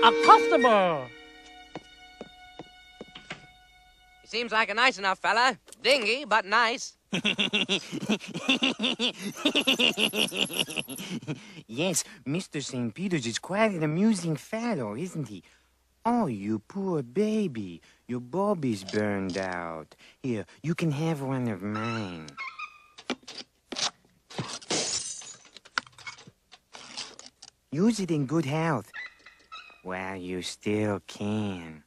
A customer! He seems like a nice enough fella. Dingy, but nice. Yes, Mr. St. Peter's is quite an amusing fellow, isn't he? Oh, you poor baby. Your bulb is burned out. Here, you can have one of mine. Use it in good health. While you still can.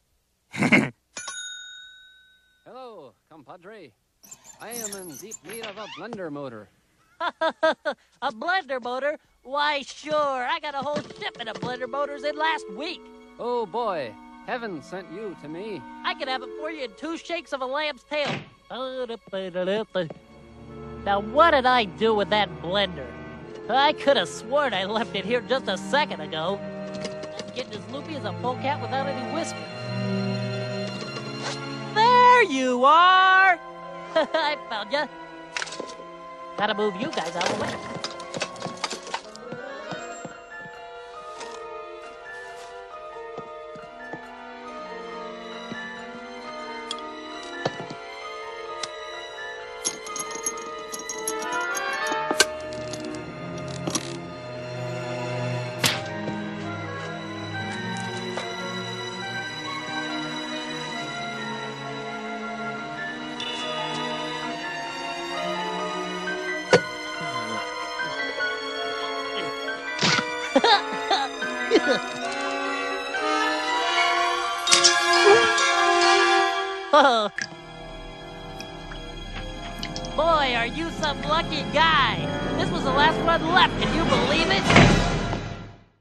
Hello, compadre. I am in deep need of a blender motor. A blender motor? Why, sure. I got a whole shipment of blender motors in last week. Oh boy, heaven sent you to me. I can have it for you in 2 shakes of a lamb's tail. Now, what did I do with that blender? I could have sworn I left it here just a second ago. I'm getting as loopy as a polecat without any whiskers. There you are! I found you. Gotta move you guys out of the way. Oh. Boy, are you some lucky guy. This was the last one left. Can you believe it?